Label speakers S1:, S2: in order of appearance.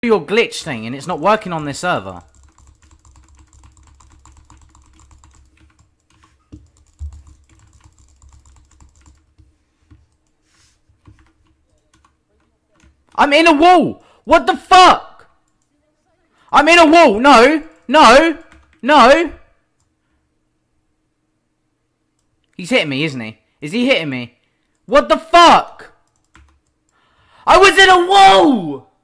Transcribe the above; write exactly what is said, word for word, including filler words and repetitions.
S1: your glitch thing and it's not working on this server. I'm in a wall! What the fuck? I'm in a wall! No! No! No! He's hitting me, isn't he? Is he hitting me? What the fuck? I was in a wall!